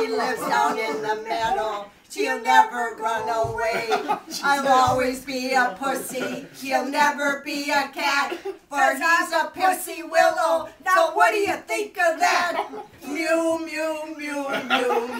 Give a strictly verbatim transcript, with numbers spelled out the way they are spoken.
She lives down in the meadow. She'll never run away. I'll always be a pussy. He'll never be a cat. For he's a pussywillow. Now what do you think of that? Mew, mew, mew, mew,